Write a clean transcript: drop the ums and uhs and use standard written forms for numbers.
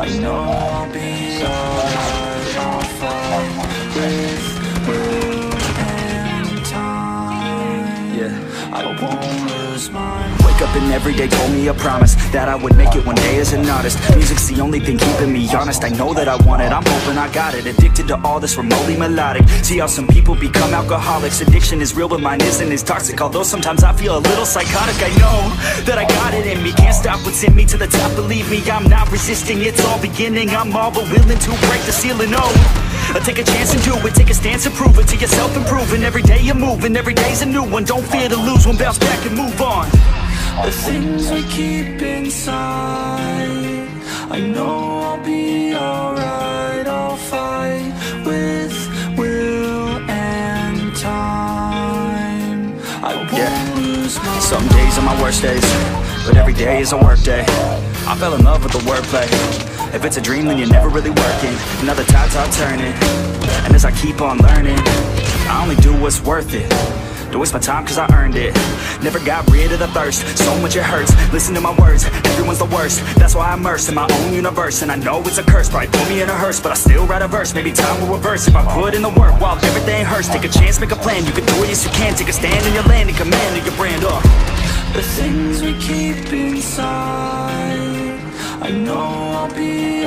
I know I'll be alright. I'll fight with will and time. Yeah, I won't lose my mind. Wake up and every day told me a promise that I would make it one day as an artist. Music's the only thing keeping me honest. I know that I want it, I'm hoping I got it. Addicted to all this remotely melodic. See how some people become alcoholics. Addiction is real but mine isn't as toxic. Although sometimes I feel a little psychotic. I know that I got it in me. Can't stop what's in me to the top. Believe me, I'm not resisting. It's all beginning. I'm all but willing to break the ceiling. Oh, take a chance and do it. Take a stance and prove it to yourself. Improving every day you're moving. Every day's a new one. Don't fear to lose one. Bounce back and move on. The things we keep inside, I know I'll be alright. I'll fight with will and time. I won't lose my. Some days are my worst days, but every day is a work day. I fell in love with the wordplay. If it's a dream then you're never really working. And other tides are turning, and as I keep on learning, I only do what's worth it. Don't waste my time cause I earned it. Never got rid of the thirst, so much it hurts. Listen to my words, everyone's the worst. That's why I'm immersed in my own universe. And I know it's a curse, probably put me in a hearse, but I still write a verse, maybe time will reverse. If I put in the work while everything hurts. Take a chance, make a plan, you can do it, yes you can. Take a stand in your land and command of your brand. The things we keep inside, I know I'll be